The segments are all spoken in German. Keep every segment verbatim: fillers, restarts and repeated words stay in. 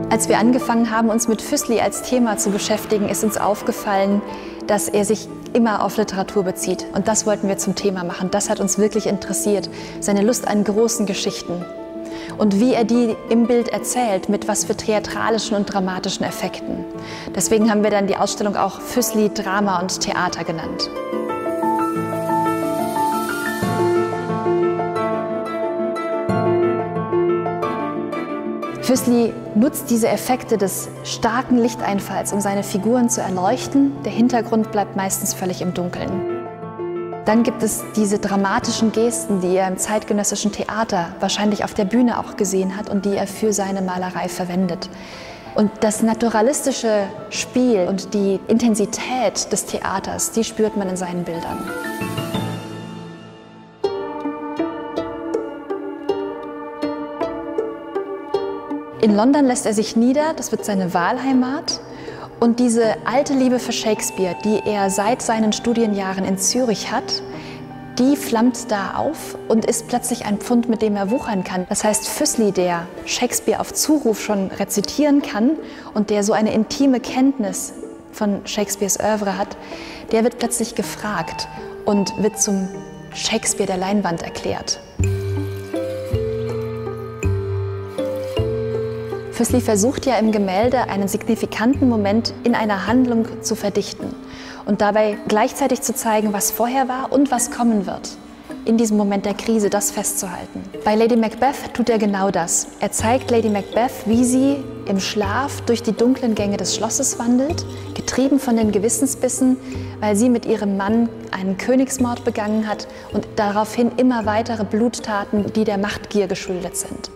Als wir angefangen haben, uns mit Füssli als Thema zu beschäftigen, ist uns aufgefallen, dass er sich immer auf Literatur bezieht. Und das wollten wir zum Thema machen. Das hat uns wirklich interessiert. Seine Lust an großen Geschichten. Und wie er die im Bild erzählt, mit was für theatralischen und dramatischen Effekten. Deswegen haben wir dann die Ausstellung auch Füssli Drama und Theater genannt. Füssli nutzt diese Effekte des starken Lichteinfalls, um seine Figuren zu erleuchten. Der Hintergrund bleibt meistens völlig im Dunkeln. Dann gibt es diese dramatischen Gesten, die er im zeitgenössischen Theater, wahrscheinlich auf der Bühne auch gesehen hat und die er für seine Malerei verwendet. Und das naturalistische Spiel und die Intensität des Theaters, die spürt man in seinen Bildern. In London lässt er sich nieder, das wird seine Wahlheimat. Und diese alte Liebe für Shakespeare, die er seit seinen Studienjahren in Zürich hat, die flammt da auf und ist plötzlich ein Pfund, mit dem er wuchern kann. Das heißt, Füssli, der Shakespeare auf Zuruf schon rezitieren kann und der so eine intime Kenntnis von Shakespeares Œuvre hat, der wird plötzlich gefragt und wird zum Shakespeare der Leinwand erklärt. Füssli versucht ja im Gemälde einen signifikanten Moment in einer Handlung zu verdichten und dabei gleichzeitig zu zeigen, was vorher war und was kommen wird. In diesem Moment der Krise das festzuhalten. Bei Lady Macbeth tut er genau das. Er zeigt Lady Macbeth, wie sie im Schlaf durch die dunklen Gänge des Schlosses wandelt, getrieben von den Gewissensbissen, weil sie mit ihrem Mann einen Königsmord begangen hat und daraufhin immer weitere Bluttaten, die der Machtgier geschuldet sind.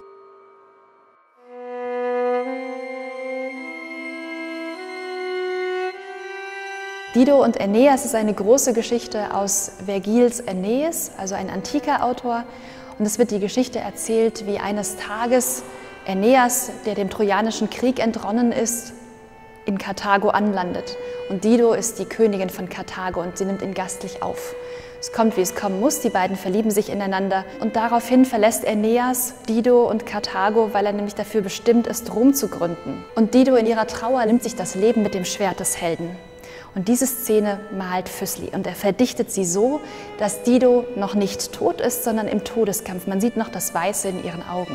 Dido und Aeneas ist eine große Geschichte aus Vergils Aeneis, also ein antiker Autor. Und es wird die Geschichte erzählt, wie eines Tages Aeneas, der dem Trojanischen Krieg entronnen ist, in Karthago anlandet. Und Dido ist die Königin von Karthago und sie nimmt ihn gastlich auf. Es kommt, wie es kommen muss, die beiden verlieben sich ineinander. Und daraufhin verlässt Aeneas Dido und Karthago, weil er nämlich dafür bestimmt ist, Rom zu gründen. Und Dido in ihrer Trauer nimmt sich das Leben mit dem Schwert des Helden. Und diese Szene malt Füssli und er verdichtet sie so, dass Dido noch nicht tot ist, sondern im Todeskampf. Man sieht noch das Weiße in ihren Augen.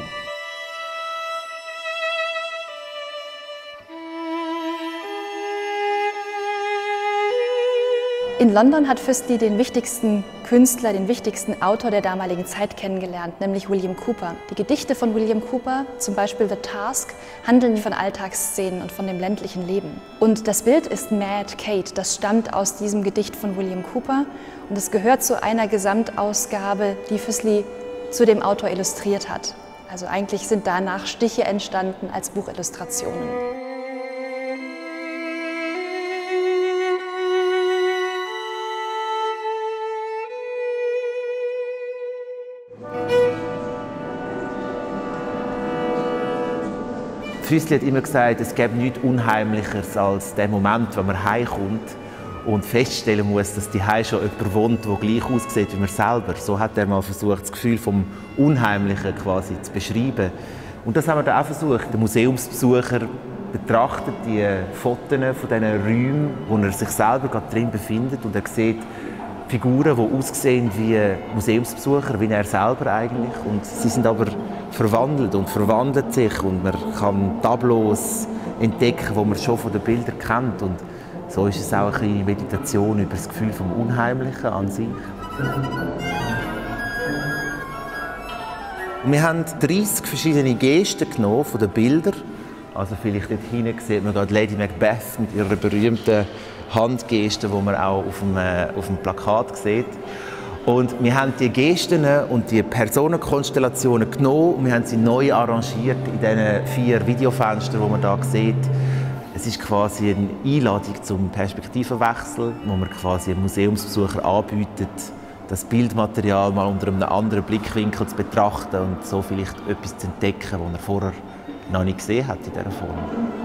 In London hat Füssli den wichtigsten Künstler, den wichtigsten Autor der damaligen Zeit kennengelernt, nämlich William Cooper. Die Gedichte von William Cooper, zum Beispiel The Task, handeln von Alltagsszenen und von dem ländlichen Leben. Und das Bild ist Mad Kate, das stammt aus diesem Gedicht von William Cooper und es gehört zu einer Gesamtausgabe, die Füssli zu dem Autor illustriert hat. Also eigentlich sind danach Stiche entstanden als Buchillustrationen. Füssli hat immer gesagt, es gäbe nichts Unheimlicheres als der Moment, wenn man heimkommt und feststellen muss, dass die Heim schon jemand wohnt, der gleich aussieht wie man selber. So hat er mal versucht, das Gefühl vom Unheimlichen quasi zu beschreiben. Und das haben wir dann auch versucht. Der Museumsbesucher betrachtet die Fotos von diesen Räumen, wo er sich selber gerade drin befindet, und er sieht Figuren, die aussehen wie Museumsbesucher, wie er selber eigentlich. Und sie sind aber verwandelt und verwandelt sich und man kann Tableaus entdecken, die man schon von den Bildern kennt. Und so ist es auch eine kleine Meditation über das Gefühl vom Unheimlichen an sich. Und wir haben dreissig verschiedene Gesten genommen von den Bildern. Also vielleicht dort hinten sieht man gerade Lady Macbeth mit ihrer berühmten Handgesten, die man auch auf dem, äh, auf dem Plakat sieht. Und wir haben die Gesten und die Personenkonstellationen genommen und wir haben sie neu arrangiert in diesen vier Videofenstern, die man hier sieht. Es ist quasi eine Einladung zum Perspektivenwechsel, wo man quasi einem Museumsbesucher anbietet, das Bildmaterial mal unter einem anderen Blickwinkel zu betrachten und so vielleicht etwas zu entdecken, was er vorher noch nicht gesehen hat in dieser Form.